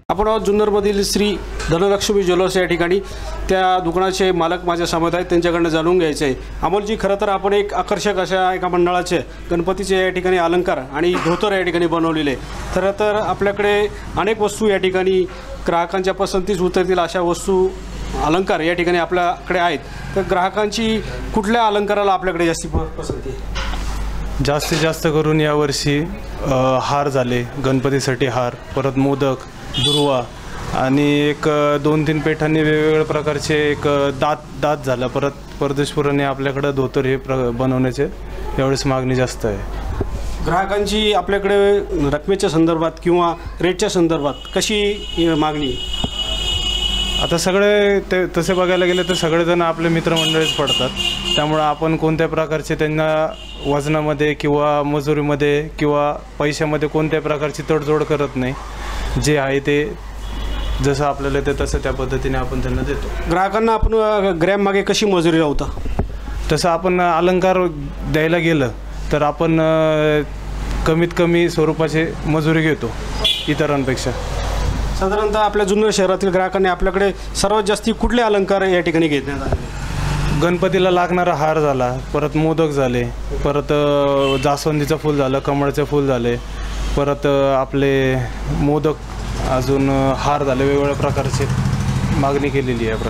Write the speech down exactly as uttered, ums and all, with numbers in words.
आपण आहोत जुन्नरमधील श्री धनलक्ष्मी ज्वेलर्स या ठिकाणी। त्या दुकानाचे मालक माझ्या समोर आहेत, त्यांच्याकडनं जाणून घ्यायचं आहे। अमोलजी, खरं तर आपण एक आकर्षक अशा एका मंडळाचे गणपतीचे या ठिकाणी अलंकार आणि धोतर या ठिकाणी बनवलेले आहे। खरं तर आपल्याकडे अनेक वस्तू या ठिकाणी ग्राहकांच्या पसंतीस उतरतील अशा वस्तू अलंकार या ठिकाणी आपल्याकडे आहेत। तर ग्राहकांची कुठल्या अलंकाराला आपल्याकडे जास्ती पसंती आहे? जास्तीत जास्त करून यावर्षी हार झाले, गणपतीसाठी हार, परत मोदक, दुर्वा आणि एक दोन तीन पेठांनी वेगवेगळ्या प्रकारचे एक दात दात झालं। परत परदेशपुराने आपल्याकडे धोतर हे प्र बनवण्याचे यावेळेस मागणी जास्त आहे। ग्राहकांची आपल्याकडे रकमेच्या संदर्भात किंवा रेटच्या संदर्भात कशी मागणी? आता सगळे ते तसे बघायला गेले तर सगळेजण आपले मित्रमंडळीच पडतात, त्यामुळे आपण कोणत्या प्रकारचे त्यांना वजनामध्ये किंवा मजुरीमध्ये किंवा पैशामध्ये कोणत्या प्रकारची तडजोड करत नाही। जे आहे ते जसं आपल्याला ते तसं त्या पद्धतीने आपण त्यांना देतो। ग्राहकांना आपण ग्रॅम मागे कशी मजुरी लावता? तसं आपण अलंकार द्यायला गेलं तर आपण कमीत कमी स्वरूपाचे मजुरी घेतो इतरांपेक्षा। साधारणतः आपल्या जुन्नर शहरातील ग्राहकांनी आपल्याकडे सर्वात जास्ती कुठले अलंकार या ठिकाणी घेण्यात आले? गणपतीला लागणारा हार झाला, परत मोदक झाले, परत जास्वंदीचं फूल झालं, कमळचं फूल झाले, परत आपले मोदक, अजून हार झाले, वेगवेगळ्या प्रकारचे मागणी केलेली आहे।